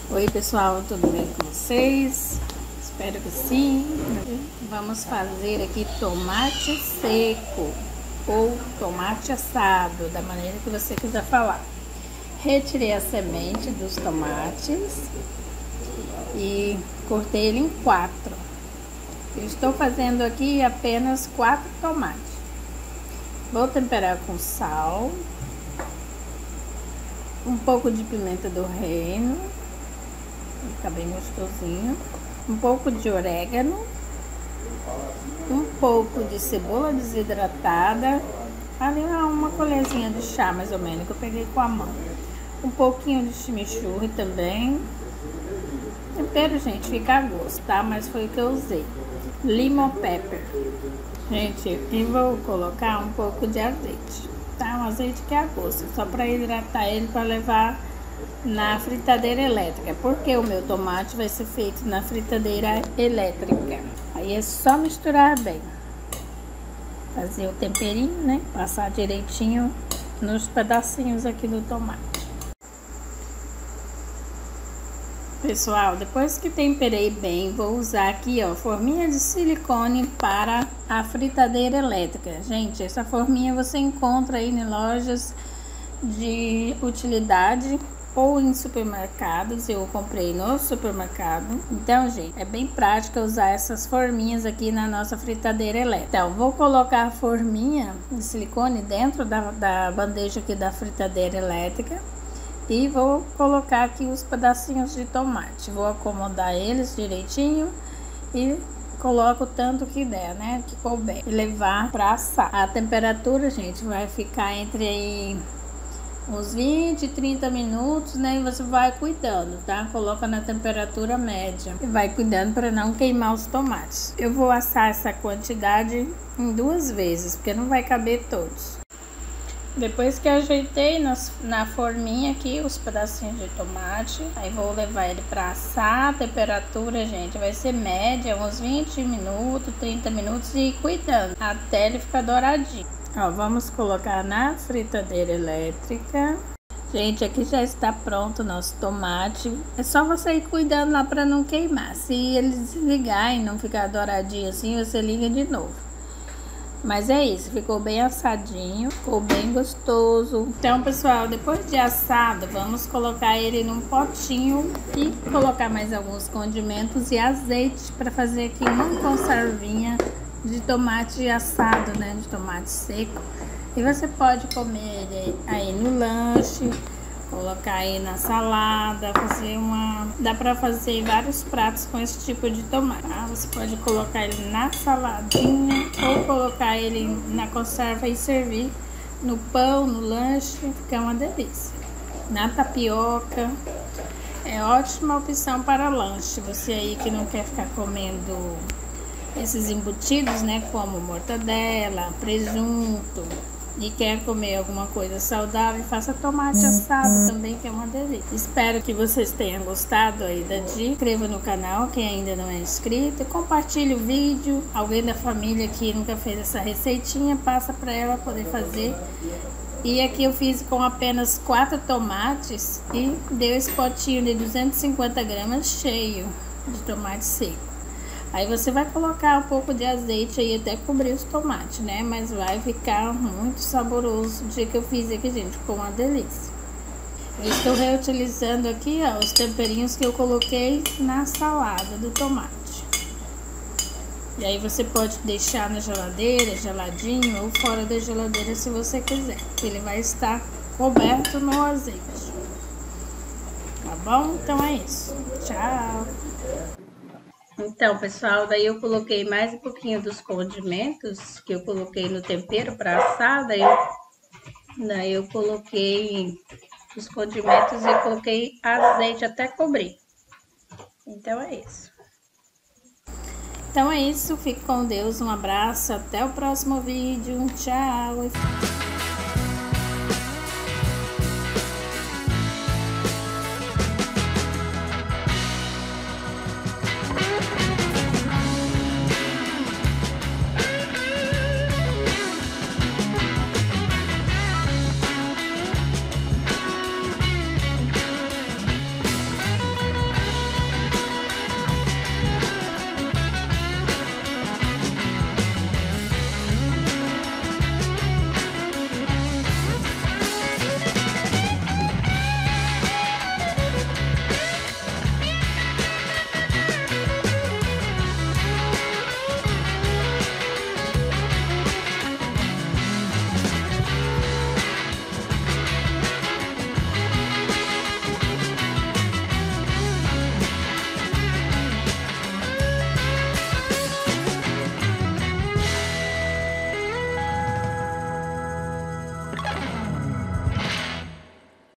Oi pessoal, tudo bem com vocês? Espero que sim. Vamos fazer aqui tomate seco ou tomate assado, da maneira que você quiser falar. Retirei a semente dos tomates e cortei ele em 4. Eu estou fazendo aqui apenas 4 tomates. Vou temperar com sal, um pouco de pimenta do reino, fica bem gostosinho, um pouco de orégano, um pouco de cebola desidratada, ali uma colherzinha de chá mais ou menos que eu peguei com a mão, um pouquinho de chimichurri também. Tempero, gente, fica a gosto, tá? Mas foi o que eu usei. Lemon pepper, gente, e vou colocar um pouco de azeite, tá? Um azeite que é a gosto, só para hidratar ele para levar na fritadeira elétrica, porque o meu tomate vai ser feito na fritadeira elétrica. Aí é só misturar bem, fazer o temperinho, né? Passar direitinho nos pedacinhos aqui do tomate. Pessoal, depois que temperei bem, vou usar aqui, ó, forminha de silicone para a fritadeira elétrica. Gente, essa forminha você encontra aí em lojas de utilidade ou em supermercados. Eu comprei no supermercado. Então, gente, é bem prático usar essas forminhas aqui na nossa fritadeira elétrica. Então, vou colocar a forminha de silicone dentro da bandeja aqui da fritadeira elétrica. E vou colocar aqui os pedacinhos de tomate. Vou acomodar eles direitinho e coloco o tanto que der, né? Que couber. E levar para assar. A temperatura, gente, vai ficar entre aí uns 20 e 30 minutos, né? E você vai cuidando, tá? Coloca na temperatura média. E vai cuidando para não queimar os tomates. Eu vou assar essa quantidade em 2 vezes, porque não vai caber todos. Depois que ajeitei na forminha aqui os pedacinhos de tomate, aí vou levar ele para assar. A temperatura, gente, vai ser média, uns 20 minutos, 30 minutos e cuidando até ele ficar douradinho. Ó, vamos colocar na fritadeira elétrica. Gente, aqui já está pronto o nosso tomate. É só você ir cuidando lá para não queimar. Se ele desligar e não ficar douradinho assim, você liga de novo. Mas é isso, ficou bem assadinho, ficou bem gostoso. Então, pessoal, depois de assado, vamos colocar ele num potinho e colocar mais alguns condimentos e azeite para fazer aqui uma conservinha de tomate assado, né, de tomate seco. E você pode comer ele aí no lanche, colocar aí na salada, fazer dá pra fazer vários pratos com esse tipo de tomate, tá? Você pode colocar ele na saladinha ou colocar ele na conserva e servir no pão, no lanche, fica uma delícia. Na tapioca, é ótima opção para lanche. Você aí que não quer ficar comendo esses embutidos, né, como mortadela, presunto, e quer comer alguma coisa saudável, faça tomate assado também, que é uma delícia. Espero que vocês tenham gostado aí da dica. Inscreva no canal quem ainda não é inscrito, compartilhe o vídeo. Alguém da família que nunca fez essa receitinha, passa para ela poder fazer. E aqui eu fiz com apenas 4 tomates e deu esse potinho de 250 gramas cheio de tomate seco. Aí você vai colocar um pouco de azeite aí até cobrir os tomates, né? Mas vai ficar muito saboroso. O dia que eu fiz aqui, gente, ficou uma delícia. Eu estou reutilizando aqui, ó, os temperinhos que eu coloquei na salada do tomate. E aí você pode deixar na geladeira, geladinho, ou fora da geladeira se você quiser. Ele vai estar coberto no azeite. Tá bom? Então é isso. Tchau! Então, pessoal, daí eu coloquei mais um pouquinho dos condimentos que eu coloquei no tempero para assar. Daí eu coloquei os condimentos e coloquei azeite até cobrir. Então é isso. Então é isso, fique com Deus, um abraço, até o próximo vídeo, tchau!